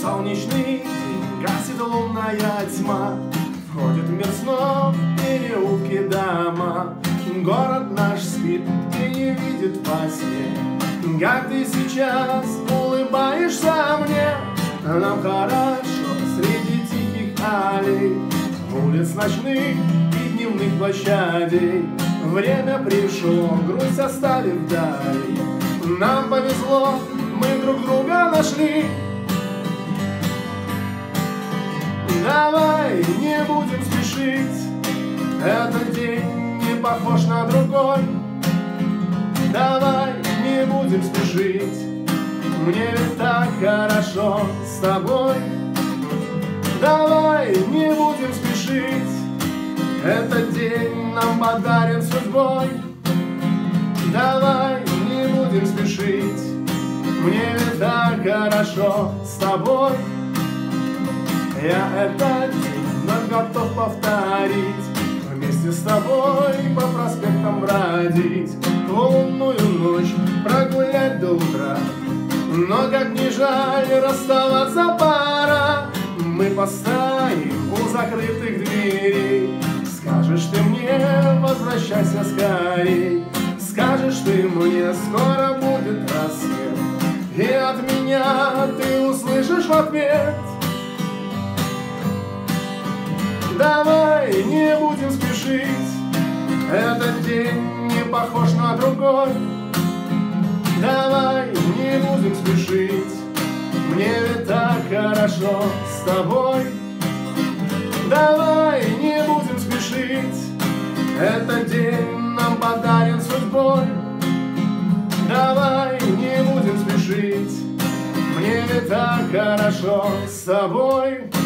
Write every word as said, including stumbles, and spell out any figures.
Солнечный день, гасит лунная тьма, входит в мир снов, переулки, дома. Город наш спит и не видит во сне, как ты сейчас улыбаешься мне. Нам хорошо среди тихих аллей, улиц ночных и дневных площадей. Время пришло, грусть оставив вдали. Нам повезло, мы друг друга нашли. Давай не будем спешить, этот день не похож на другой. Давай не будем спешить, мне ведь так хорошо с тобой. Давай не будем спешить, этот день нам подарен судьбой. Давай не будем спешить, мне ведь так хорошо с тобой. Я этот день вновь готов повторить, вместе с тобой по проспектам бродить, лунную ночь прогулять до утра. Но как не жаль расставаться пора, мы постоим у закрытых дверей. Скажешь ты мне, возвращайся скорей, скажешь ты мне, скоро будет рассвет, и от меня ты услышишь в ответ. Давай не будем спешить, этот день не похож на другой. Давай не будем спешить, мне ведь так хорошо с тобой. Давай не будем спешить, этот день нам подарен судьбой. Давай не будем спешить, мне ведь так хорошо с тобой.